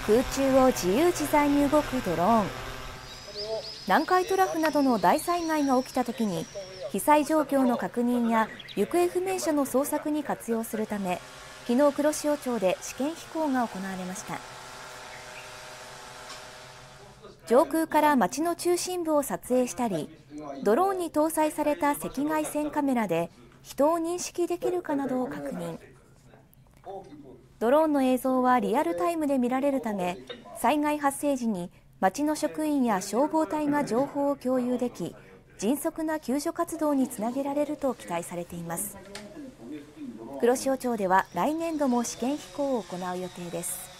空中を自由自在に動くドローン。南海トラフなどの大災害が起きたときに被災状況の確認や行方不明者の捜索に活用するため、昨日黒潮町で試験飛行が行われました。上空から町の中心部を撮影したり、ドローンに搭載された赤外線カメラで人を認識できるかなどを確認。ドローンの映像はリアルタイムで見られるため、災害発生時に町の職員や消防隊が情報を共有でき、迅速な救助活動につなげられると期待されています。黒潮町では来年度も試験飛行を行う予定です。